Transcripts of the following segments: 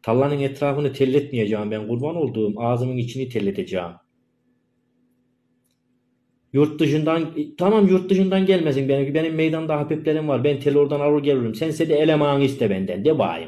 Tallanın etrafını telletmeyeceğim ben, kurban olduğum ağzımın içini telleteceğim. Yurt dışından tamam, yurt dışından gelmesin, benim meydanda hapiplerim var. Ben tel oradan alır gelirim. Sense de elemanı iste benden de bayım.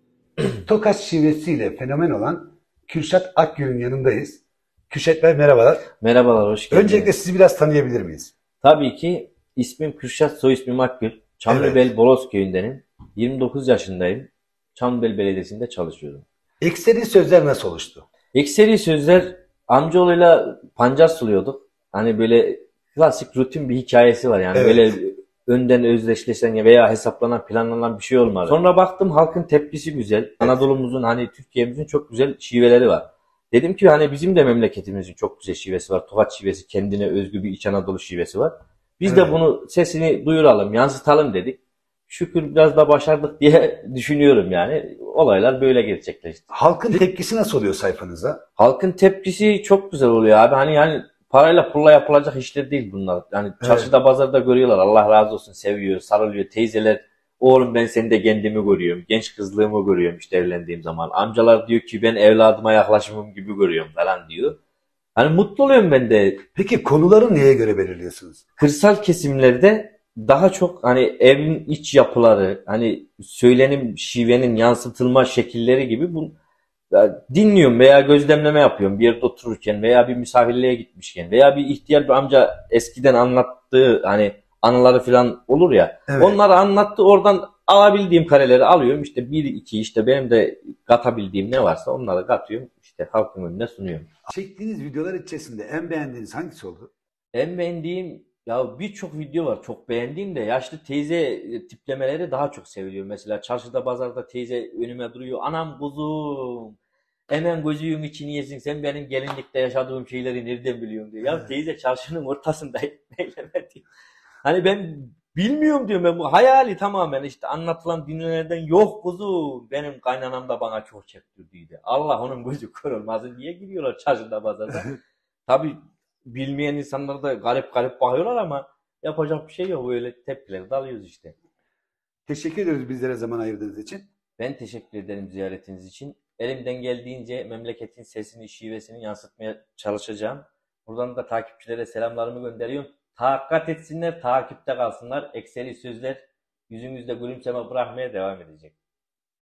Tokat şivesiyle fenomen olan Kürşat Akgül'ün yanındayız. Kürşat Bey merhabalar. Merhabalar, hoş Öncelikle geldiniz. sizi biraz tanıyabilir miyiz? Tabii ki ismim Kürşat, soy ismim Akgül. Evet. Çamlıbel Bolos köyündenim. 29 yaşındayım. Çamlıbel Belediyesi'nde çalışıyorum. Ekseri sözler nasıl oluştu? Ekseri sözler amcaoğluyla pancar suluyorduk. Hani böyle klasik rutin bir hikayesi var. Yani böyle Evet. önden özdeşleşen veya hesaplanan, planlanan bir şey olmadı. Sonra baktım halkın tepkisi güzel. Anadolu'muzun, hani Türkiye'mizin çok güzel şiveleri var. Dedim ki hani bizim de memleketimizin çok güzel şivesi var. Tokat şivesi, kendine özgü bir İç Anadolu şivesi var. Biz de Evet. bunu sesini duyuralım, yansıtalım dedik. Şükür biraz da başardık diye düşünüyorum yani. Olaylar böyle gerçekleşti. Halkın tepkisi nasıl oluyor sayfanıza? Halkın tepkisi çok güzel oluyor abi. Hani yani parayla pulla yapılacak işler değil bunlar. Yani Evet. çarşıda pazarda görüyorlar. Allah razı olsun, seviyor, sarılıyor. Teyzeler, oğlum ben seni de kendimi görüyorum. Genç kızlığımı görüyorum işte evlendiğim zaman. Amcalar diyor ki ben evladıma yaklaşımım gibi görüyorum falan diyor. Hani mutlu oluyorum ben de. Peki konuları neye göre belirliyorsunuz? Kırsal kesimlerde daha çok hani evin iç yapıları, hani söylenim şivenin yansıtılma şekilleri gibi bu ya dinliyorum veya gözlemleme yapıyorum bir yerde otururken veya bir misafirliğe gitmişken veya bir ihtiyar bir amca eskiden anlattığı hani anıları falan olur ya, Evet. onları anlattı, oradan alabildiğim kareleri alıyorum işte bir iki, işte benim de katabildiğim ne varsa onları katıyorum, işte halkın önüne sunuyorum. Çektiğiniz videolar içerisinde en beğendiğiniz hangisi oldu? En beğendiğim, ya birçok video var çok beğendiğim de yaşlı teyze tiplemeleri daha çok seviliyor. Mesela çarşıda pazarda teyze önüme duruyor. Anam kuzum, hemen gözüğün içini yesin, sen benim gelinlikte yaşadığım şeyleri nereden biliyorsun diyor. Ya Evet. teyze çarşının ortasındayım. Neyleme diyor. Hani ben bilmiyorum diyorum, ben bu hayali tamamen işte anlatılan dinlelerden, yok kuzum benim kaynanam da bana çok çektirdiydi. Allah onun gözü kör olmasın, niye giriyorlar çarşıda pazarda? Tabii bilmeyen insanlar da garip garip bakıyorlar ama yapacak bir şey yok. Böyle tepkileri de alıyoruz işte. Teşekkür ediyoruz bizlere zaman ayırdığınız için. Ben teşekkür ederim ziyaretiniz için. Elimden geldiğince memleketin sesini, şivesini yansıtmaya çalışacağım. Buradan da takipçilere selamlarımı gönderiyorum. Tahakkuk etsinler, takipte kalsınlar. Ekseri sözler yüzünüzde gülümseme bırakmaya devam edecek.